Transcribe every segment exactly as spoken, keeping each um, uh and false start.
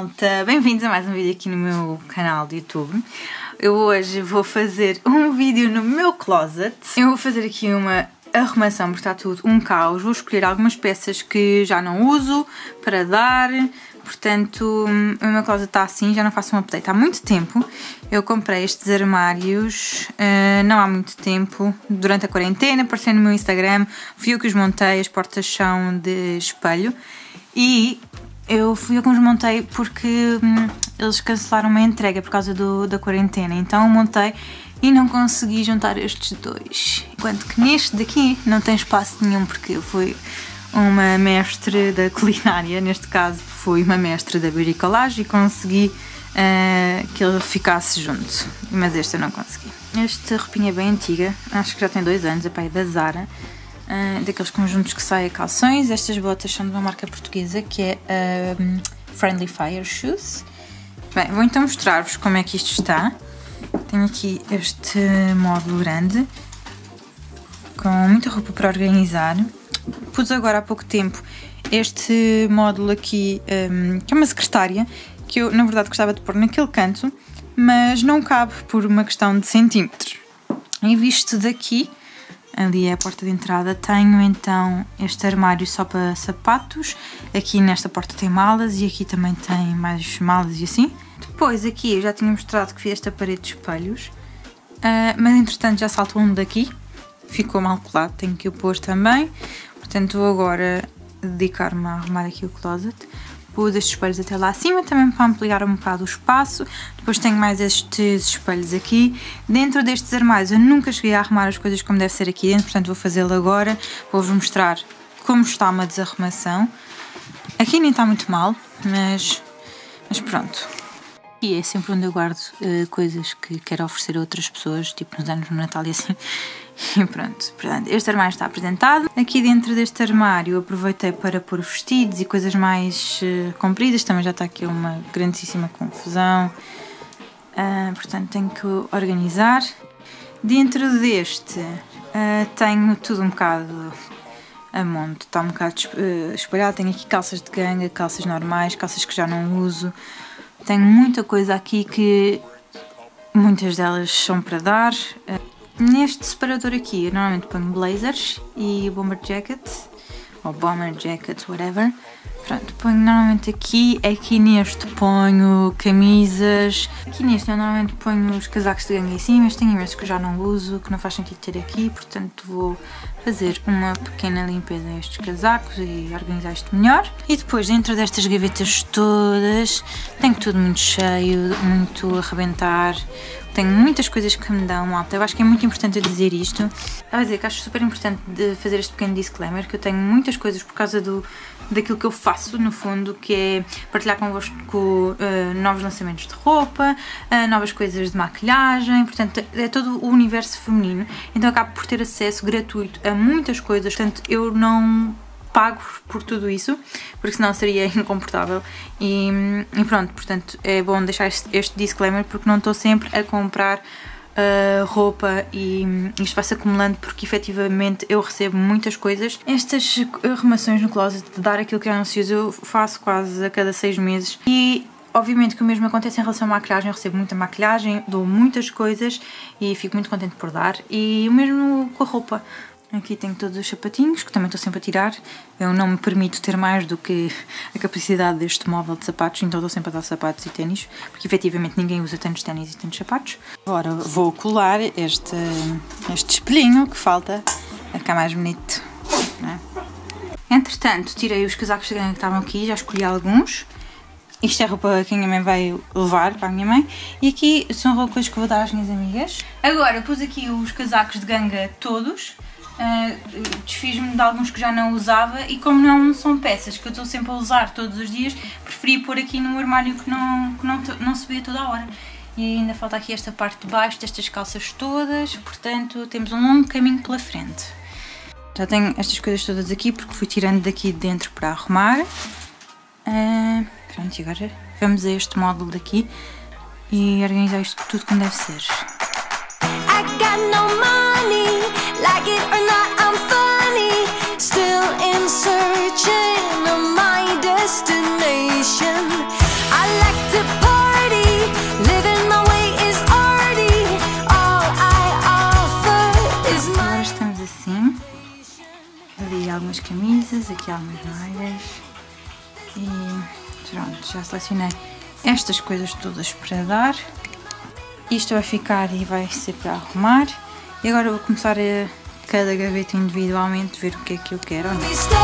malta, bem-vindos a mais um vídeo aqui no meu canal de YouTube. Eu hoje vou fazer um vídeo no meu closet. Eu vou fazer aqui uma arrumação porque está tudo um caos. Vou escolher algumas peças que já não uso para dar. Portanto, o meu closet está assim, já não faço um update há muito tempo. Eu comprei estes armários uh, não há muito tempo, durante a quarentena, apareceu no meu Instagram, fui eu que os montei, as portas são de espelho. E eu fui eu que os montei porque hum, eles cancelaram uma entrega por causa do, da quarentena. Então montei e não consegui juntar estes dois. Enquanto que neste daqui não tem espaço nenhum porque eu fui uma mestre da culinária. Neste caso fui uma mestre da bricolagem e consegui uh, que ele ficasse junto. Mas este eu não consegui. Esta roupinha é bem antiga, acho que já tem dois anos, é para aí da Zara. Uh, daqueles conjuntos que saem a calções. Estas botas são de uma marca portuguesa que é uh, Friendly Fire Shoes. Bem, vou então mostrar-vos como é que isto está. Tenho aqui este módulo grande com muita roupa para organizar. Pus agora há pouco tempo este módulo aqui, um, que é uma secretária, que eu na verdade gostava de pôr naquele canto, mas não cabe por uma questão de centímetros. E visto daqui, ali é a porta de entrada, tenho então este armário só para sapatos. Aqui nesta porta tem malas e aqui também tem mais malas e assim. Depois aqui eu já tinha mostrado que fiz esta parede de espelhos, uh, mas entretanto já saltou um daqui, ficou mal colado, tenho que o pôr também. Portanto vou agora dedicar-me a arrumar aqui o closet. Pus estes espelhos até lá acima, também para ampliar um bocado o espaço. Depois tenho mais estes espelhos aqui. Dentro destes armários eu nunca cheguei a arrumar as coisas como deve ser aqui dentro, portanto vou fazê-lo agora. Vou-vos mostrar como está uma desarrumação. Aqui nem está muito mal, mas, mas pronto. E é sempre onde eu guardo uh, coisas que quero oferecer a outras pessoas, tipo nos anos do Natal e assim. E pronto, portanto, este armário está apresentado. Aqui dentro deste armário aproveitei para pôr vestidos e coisas mais uh, compridas. Também já está aqui uma grandíssima confusão. Uh, portanto, tenho que organizar. Dentro deste uh, tenho tudo um bocado a monte. Está um bocado uh, espalhado. Tenho aqui calças de ganga, calças normais, calças que já não uso. Tenho muita coisa aqui que muitas delas são para dar. Neste separador aqui eu normalmente ponho blazers e bomber jacket, ou bomber jacket, whatever. Pronto, ponho normalmente aqui, aqui neste ponho camisas, aqui neste eu normalmente ponho os casacos de ganga em cima, mas tenho imensos que eu já não uso, que não faz sentido ter aqui, portanto vou fazer uma pequena limpeza a estes casacos e organizar isto melhor. E depois dentro destas gavetas todas, tenho tudo muito cheio, muito a arrebentar. Tenho muitas coisas que me dão malta. Eu acho que é muito importante eu dizer isto. Estava a dizer que acho super importante de fazer este pequeno disclaimer, que eu tenho muitas coisas por causa do, daquilo que eu faço, no fundo, que é partilhar convosco uh, novos lançamentos de roupa, uh, novas coisas de maquilhagem, portanto é todo o universo feminino, então acabo por ter acesso gratuito a muitas coisas, portanto eu não pago por tudo isso, porque senão seria incomportável. E, e pronto, portanto é bom deixar este, este disclaimer, porque não estou sempre a comprar uh, roupa e isto vai-se acumulando, porque efetivamente eu recebo muitas coisas. Estas arrumações no closet de dar aquilo que já não se usa eu faço quase a cada seis meses e obviamente que o mesmo acontece em relação à maquilhagem. Eu recebo muita maquilhagem, dou muitas coisas e fico muito contente por dar, e o mesmo com a roupa. Aqui tenho todos os sapatinhos, que também estou sempre a tirar. Eu não me permito ter mais do que a capacidade deste móvel de sapatos, então estou sempre a dar sapatos e ténis, porque efetivamente ninguém usa tantos ténis e tantos sapatos. Agora vou colar este, este espelhinho que falta a ficar mais bonito, não é? Entretanto, tirei os casacos de ganga que estavam aqui, já escolhi alguns. Isto é roupa que a minha mãe vai levar para a minha mãe. E aqui são roupas que vou dar às minhas amigas. Agora pus aqui os casacos de ganga todos. Uh, desfiz-me de alguns que já não usava e como não são peças que eu estou sempre a usar todos os dias, preferi pôr aqui no armário que não, que não, não se vê toda a hora. E ainda falta aqui esta parte de baixo destas calças todas, portanto temos um longo caminho pela frente. Já tenho estas coisas todas aqui porque fui tirando daqui de dentro para arrumar. Uh, pronto, e agora vamos a este módulo daqui e organizar isto tudo como deve ser. I got no money, like it or not, I'm funny, still in searching of my destination. I like camisas, aqui algumas malhas e pronto, já selecionei estas coisas todas para dar. Isto vai ficar e vai ser para arrumar. E agora vou começar a cada gaveta individualmente ver o que é que eu quero ou não.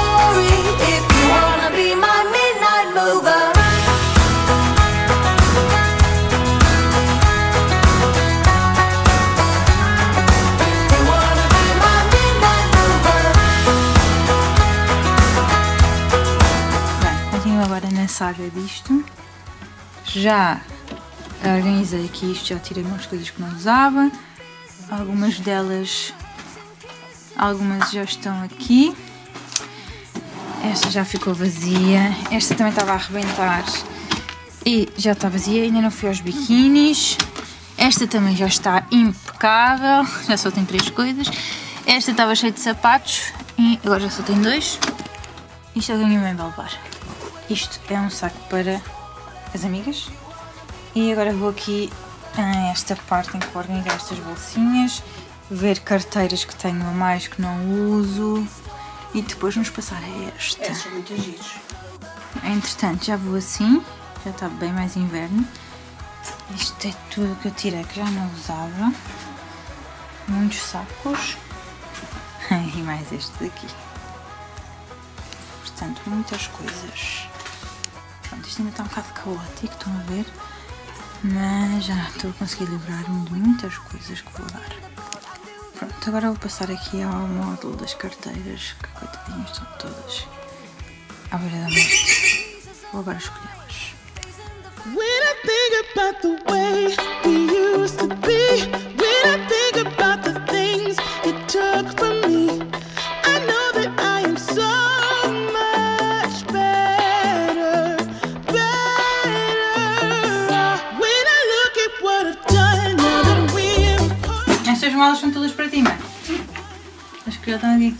Bem, continuo agora na saga disto. Já organizei aqui isto, já tirei umas coisas que não usava. Algumas delas, algumas já estão aqui. Esta já ficou vazia. Esta também estava a arrebentar e já está vazia. Ainda não fui aos biquinis. Esta também já está impecável. Já só tem três coisas. Esta estava cheia de sapatos e agora já só tem dois. Isto é o que a minha mãe vai levar. Isto é um saco para as amigas. E agora vou aqui a esta parte em que vou organizar estas bolsinhas, ver carteiras que tenho a mais que não uso e depois vamos passar a esta. Estas são muito giros. Entretanto, já vou assim, já está bem mais inverno. Isto é tudo que eu tirei que já não usava. Muitos sacos. E mais este daqui. Portanto, muitas coisas. Pronto, isto ainda está um bocado caótico, estão a ver? Mas já estou a conseguir livrar-me de muitas coisas que vou dar. Pronto, agora vou passar aqui ao módulo das carteiras, que coitadinhas estão todas à beira da morte. Vou agora escolhê-las. When I think about the way we used to be, when I think about the things you took from me, I know that I am so much better, better. When I look at what I've done, now that we're... Estas malas são todas para ti, mãe. Acho que já estão aqui.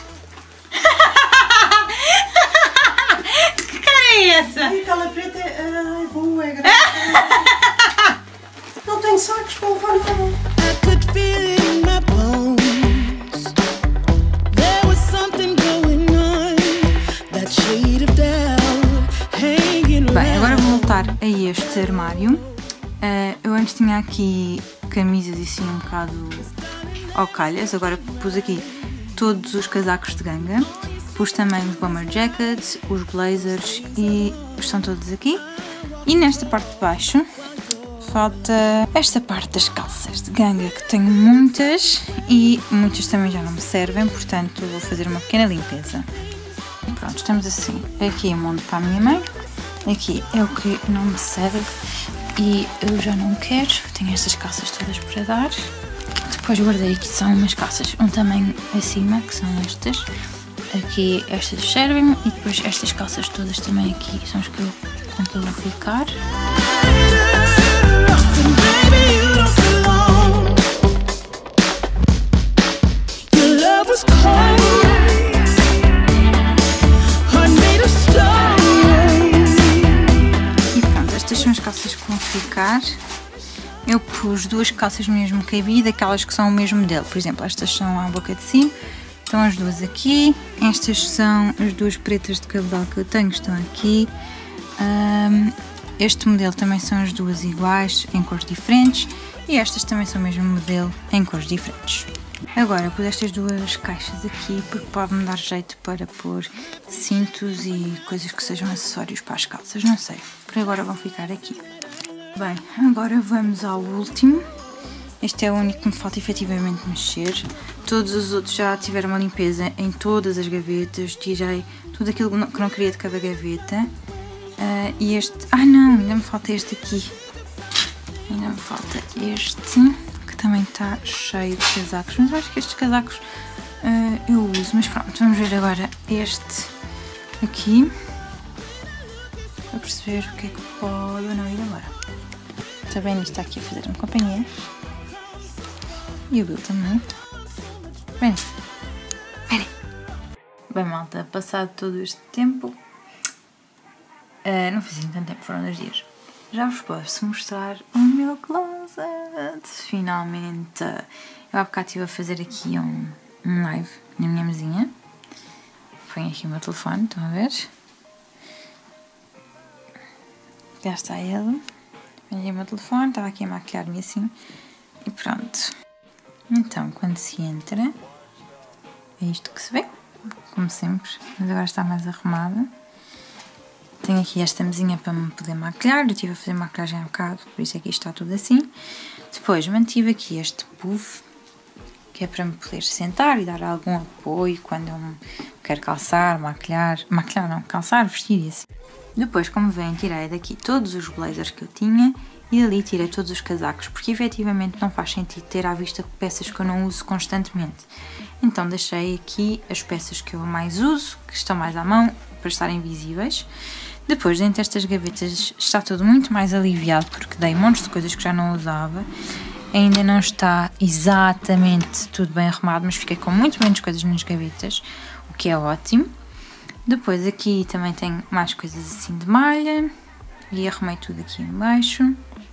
Que cara é essa? Ai, aquela preta é boa, é grande. Não tenho sacos para levar na mão. Bem, agora vou voltar a este armário. Uh, eu antes tinha aqui camisas e assim um bocado ao calhas, agora pus aqui todos os casacos de ganga, pus também os bomber jackets, os blazers e estão todos aqui. E nesta parte de baixo falta esta parte das calças de ganga, que tenho muitas e muitas também já não me servem, portanto vou fazer uma pequena limpeza. Pronto, estamos assim, aqui é mundo para a minha mãe, aqui é o que não me serve e eu já não quero, tenho estas calças todas para dar. Depois guardei aqui, são umas calças um tamanho acima, que são estas. Aqui estas servem-me e depois estas calças todas também aqui são as que eu, com que eu vou ficar. E pronto, estas são as calças que vão ficar. Eu pus duas calças no mesmo cabide, aquelas que são o mesmo modelo. Por exemplo, estas são à boca de cima, estão as duas aqui. Estas são as duas pretas de cabedal que eu tenho, estão aqui. Um, este modelo também são as duas iguais, em cores diferentes. E estas também são o mesmo modelo, em cores diferentes. Agora, pus estas duas caixas aqui, porque pode-me dar jeito para pôr cintos e coisas que sejam acessórios para as calças, não sei. Por agora vão ficar aqui. Bem, agora vamos ao último. Este é o único que me falta efetivamente mexer. Todos os outros já tiveram uma limpeza em todas as gavetas. Tirei tudo aquilo que não queria de cada gaveta. Uh, e este... Ah não, ainda me falta este aqui. Ainda me falta este, que também está cheio de casacos. Mas eu acho que estes casacos uh, eu uso. Mas pronto, vamos ver agora este aqui. Para perceber o que é que pode ou não ir embora. Está bem, isto está aqui a fazer-me companhia. E o Bill também. Vem. Vem. Bem, malta, passado todo este tempo, uh, não fiz assim tanto tempo, foram dois dias. Já vos posso mostrar o meu closet. Finalmente. Eu há bocado estive a fazer aqui um, um live na minha mesinha. ponho aqui o meu telefone, estão a ver? Já está ele. Ponho aqui o meu telefone, estava aqui a maquilhar-me assim. E pronto. Então, quando se entra, é isto que se vê, como sempre, mas agora está mais arrumada. Tenho aqui esta mesinha para me poder maquilhar, eu estive a fazer maquilhagem há bocado, por isso aqui está tudo assim. Depois mantive aqui este puff, que é para me poder sentar e dar algum apoio quando eu me quero calçar, maquilhar, maquilhar não, calçar, vestir e assim. Depois, como veem, tirei daqui todos os blazers que eu tinha e dali tirei todos os casacos, porque efetivamente não faz sentido ter à vista peças que eu não uso constantemente. Então deixei aqui as peças que eu mais uso, que estão mais à mão, para estarem visíveis. Depois, dentro destas gavetas, está tudo muito mais aliviado, porque dei montes de coisas que já não usava. Ainda não está exatamente tudo bem arrumado, mas fiquei com muito menos coisas nas gavetas, o que é ótimo. Depois aqui também tenho mais coisas assim de malha, e arrumei tudo aqui em baixo.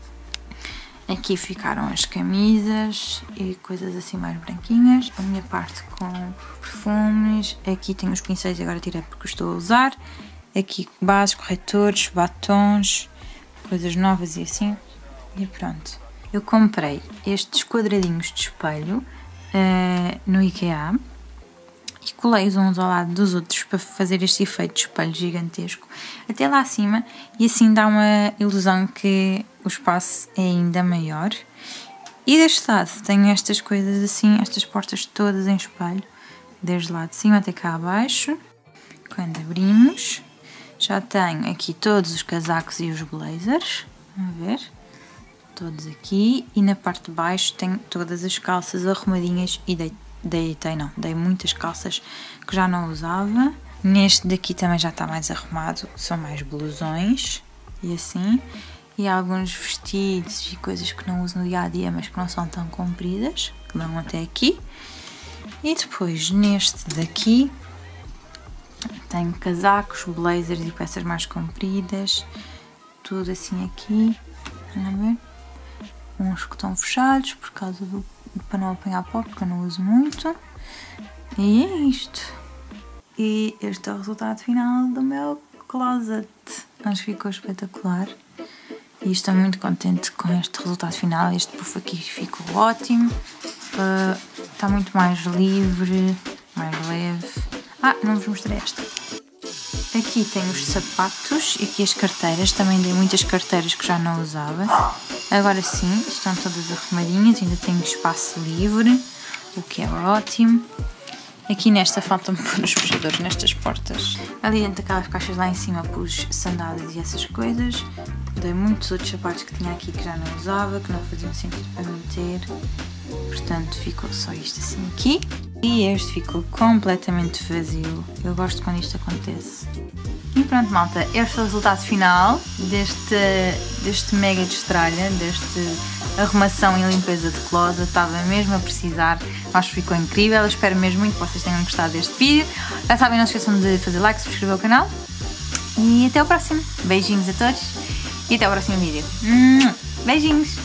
Aqui ficaram as camisas e coisas assim mais branquinhas. A minha parte com perfumes. Aqui tenho os pincéis, agora tirei porque estou a usar. Aqui bases, corretores, batons, coisas novas e assim. E pronto. Eu comprei estes quadradinhos de espelho uh, no IKEA e colei-os uns ao lado dos outros para fazer este efeito de espelho gigantesco até lá acima, e assim dá uma ilusão que o espaço é ainda maior. E deste lado tenho estas coisas assim, estas portas todas em espelho, desde lá de cima até cá abaixo. Quando abrimos, já tenho aqui todos os casacos e os blazers, vamos ver, todos aqui, e na parte de baixo tenho todas as calças arrumadinhas e dei, deitei, não, dei muitas calças que já não usava. Neste daqui também já está mais arrumado, são mais blusões e assim, e alguns vestidos e coisas que não uso no dia a dia, mas que não são tão compridas, que dão até aqui. E depois neste daqui tenho casacos, blazers e peças mais compridas, tudo assim aqui, estão a ver? Uns que estão fechados por causa do, para não apanhar pó, porque eu não uso muito. E é isto. E este é o resultado final do meu closet. Acho que ficou espetacular. E estou muito contente com este resultado final. Este puff aqui ficou ótimo. Uh, está muito mais livre, mais leve. Ah, não vos mostrei esta. Aqui tem os sapatos e aqui as carteiras. Também dei muitas carteiras que já não usava. Agora sim, estão todas arrumadinhas. Ainda tenho espaço livre, o que é ótimo. Aqui nesta faltam-me pôr os fechadores nestas portas. Ali dentro daquelas caixas lá em cima pus sandálias e essas coisas. Dei muitos outros sapatos que tinha aqui que já não usava, que não faziam sentido para meter. Portanto, ficou só isto assim aqui. E este ficou completamente vazio. Eu gosto quando isto acontece. E pronto, malta, este é o resultado final deste, deste mega destralha, deste arrumação e limpeza de closet. Estava mesmo a precisar, acho que ficou incrível. Eu espero mesmo muito que vocês tenham gostado deste vídeo. Já sabem, não se esqueçam de fazer like, subscrever o canal. E até o próximo. Beijinhos a todos e até o próximo vídeo. Beijinhos!